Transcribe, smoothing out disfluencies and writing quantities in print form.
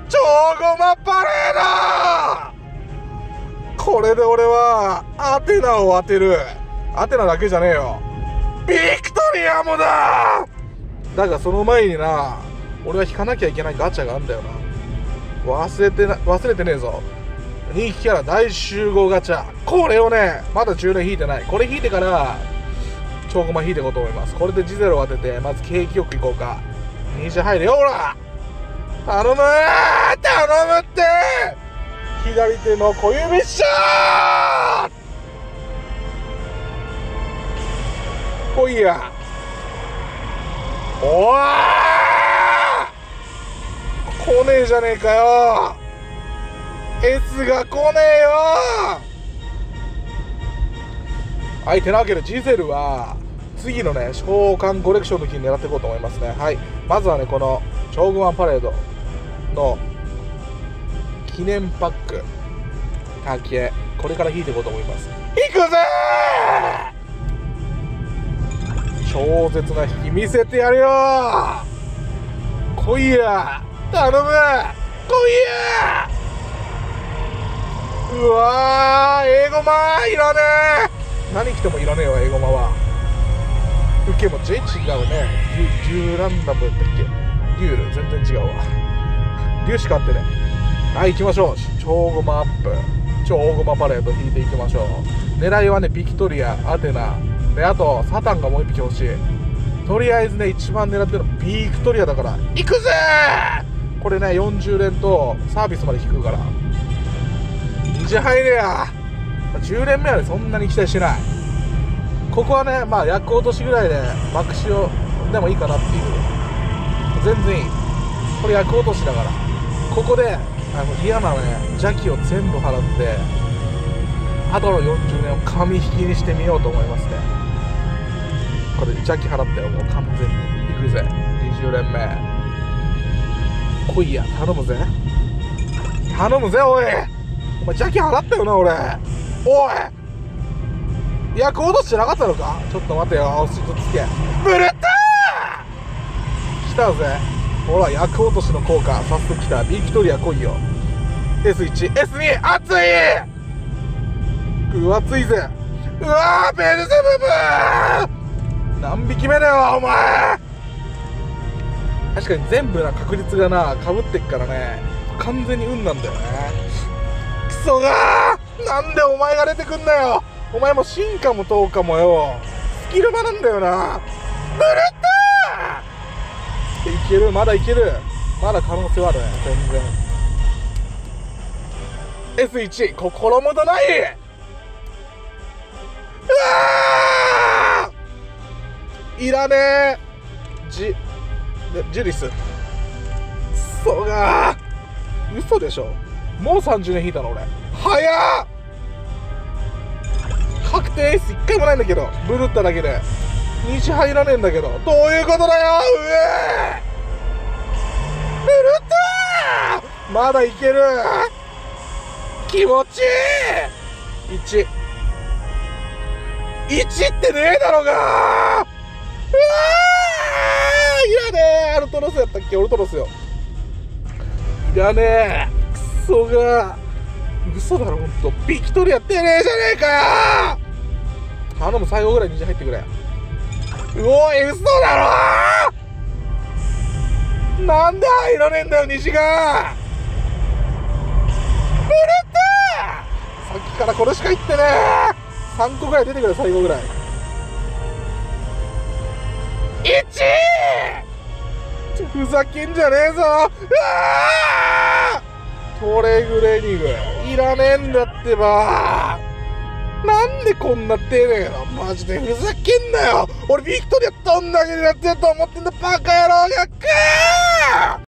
超ゴマパレード。これで俺はアテナを当てる。アテナだけじゃねえよ、ビクトリアもだ。だがその前にな、俺は引かなきゃいけないガチャがあんだよな。忘れてねえぞ。人気キャラ大集合ガチャ、これをねまだ10連引いてない。これ引いてから超ゴマ引いていこうと思います。これでジゼルを当ててまず景気よくいこうか。虹入れよ、ほら頼む頼むって。左手の小指シャー来いや。おー来ねえじゃねえかよ。 S が来ねえよ。はいてなわけでジゼルは次のね召喚コレクションの日に狙っていこうと思いますね。はい、まずはねこの超ゴマパレードの記念パックだけこれから引いていこうと思います。引くぜー、超絶な引き見せてやるよ。来いや頼む、来いや。うわー英語マいらねえ。何着てもいらねえわ英語マは。受けも違うね。デューランダムだっけ、デュール全然違うわ。デューしかあってね。はい行きましょう。超ゴマアップ、超ゴマパレード引いていきましょう。狙いはねビクトリア、アテナで、あとサタンがもう一匹欲しい。とりあえずね一番狙ってるのビクトリアだから行くぜー。これね40連とサービスまで引くから虹入れや。10連目はねそんなに期待しない。ここはねまあ役落としぐらいで爆死をでもいいかなっていう、全然いい。これ役落としだから、ここで嫌なね邪気を全部払ってあとの40年を紙引きにしてみようと思いますね。これ邪気払ったよもう完全に。いくぜ20連目来いや頼むぜ頼むぜ。おいお前邪気払ったよな俺。おい役落としてなかったのか。ちょっと待てよ、落ち着け。ブルッター来たぜ。ほら役落としの効果早速来た。ビクトリア来いよ。 S1 S2 熱い。熱いぜ。うわーベルゼブブー何匹目だよお前。確かに全部な確率がなかぶってっからね完全に運なんだよね。クソがーなんでお前が出てくんだよ。お前も進化も投下もよスキル場なんだよな。ブルッターいける、まだいける、まだ可能性はあるね全然。 S1 心もとない。うわーいらねえ。ジュリスクソがー嘘でしょ。もう30年引いたの俺。早っ。確定エース1回もないんだけどブルッタだけで虹入らねえんだけど、どういうことだよ。ブルッタまだいける。気持ちいい。1ってねえだろが。うわーいらねえ。アルトロスやったっけ。オルトロスよ。いらねえ。クソが嘘だろほんと。ビクトリアってねえじゃねえかよ。頼む最後ぐらい虹入ってくれ。うおい嘘だろ。なんで入らねえんだよ虹が。ブルッタさっきからこれしか言ってねえ。3個ぐらい出てくれ最後ぐらい。1ふざけんじゃねえぞ。うわトレグレーニングいらねえんだってば。なんでこんな丁寧なマジでふざけんなよ。俺ビクトリアどんだけやってると思ってんだバカ野郎が。